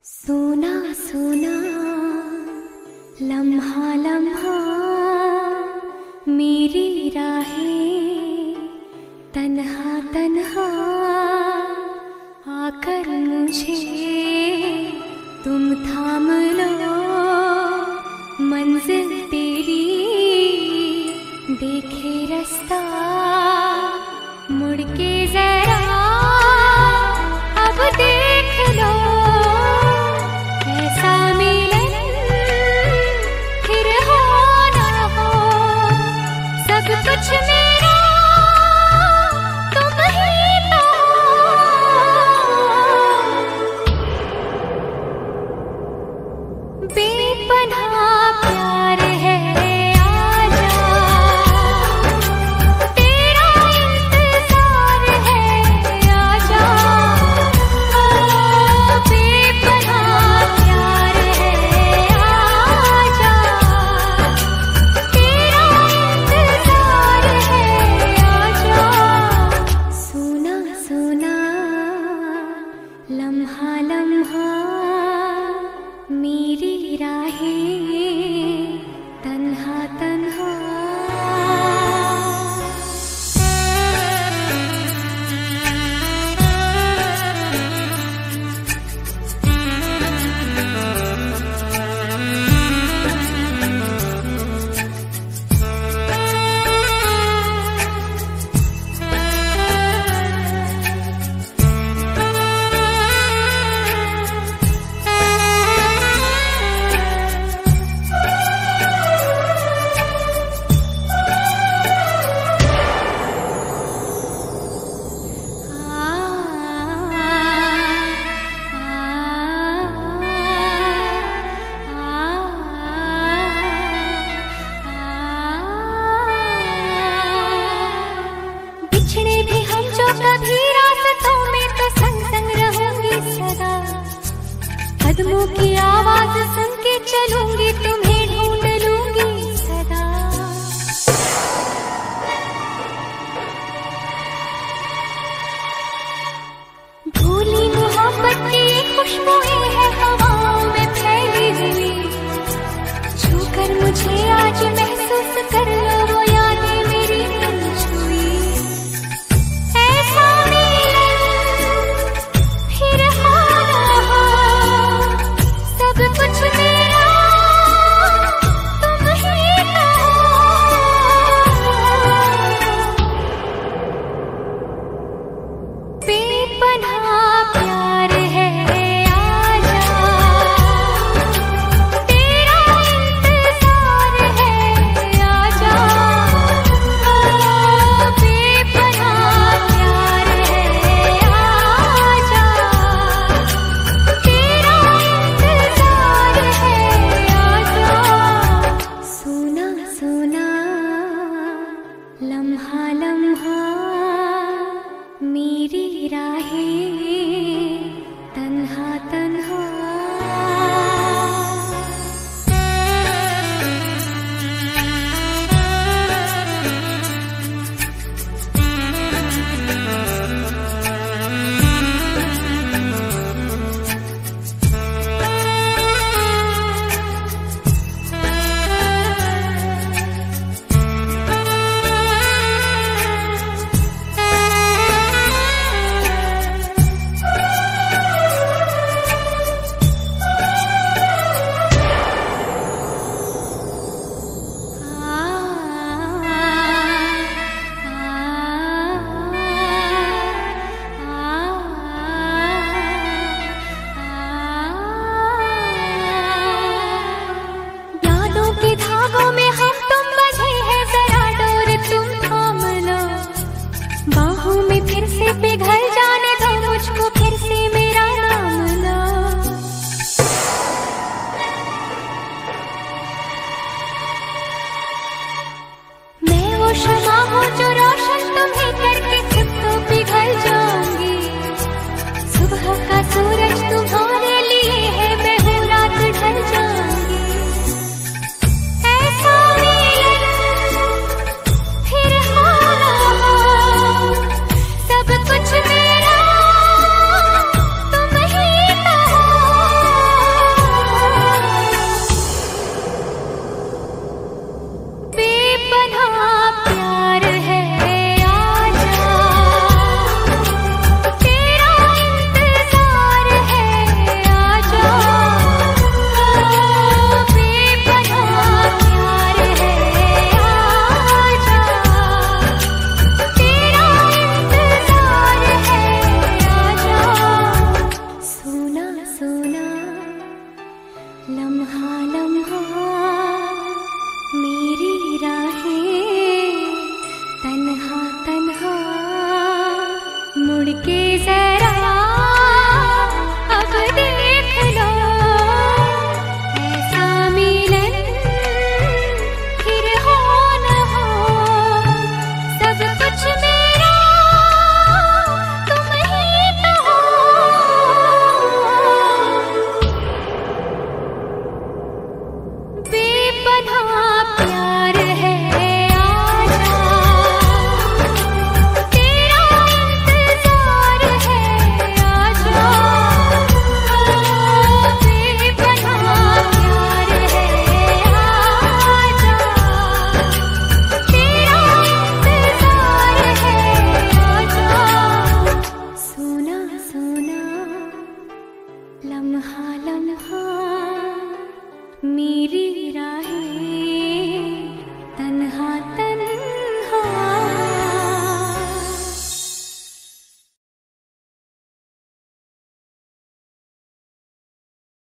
सोना सोना लम्हा लम्हा मेरी राहें तन्हा तन्हा आकर मुझे तुम थाम लो। मंजिल तेरी देखे रास्ता मुड़ के जरा अब देख लो। ऐसा मिलन फिर हो ना हो, सब कुछ मेरा तुम ही तो। बेपनाह प्यार है आजा, तेरा इंतजार है आजा। बेपनाह प्यार है आजा, तेरा इंतजार है आजा। सोना सोना लम्हा लम्हा मेरी राहें तन्हा तन्हा। बिछड़े भी हम जो कभी रास्तों में तो संग संग रहोगी सदा। कदमों की आवाज सुन के चलूंगी तुम्हें